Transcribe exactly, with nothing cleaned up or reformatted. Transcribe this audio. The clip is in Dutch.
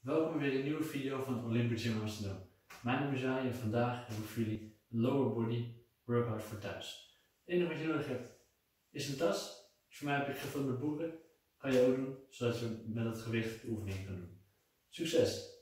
Welkom bij weer een nieuwe video van het Olympic Gym Amsterdam. Mijn naam is Ryan en vandaag heb ik voor jullie een lower body workout voor thuis. Het enige wat je nodig hebt is een tas. Voor mij heb ik gevuld met boeken. Kan je ook doen, zodat je met het gewicht de oefening kan doen. Succes!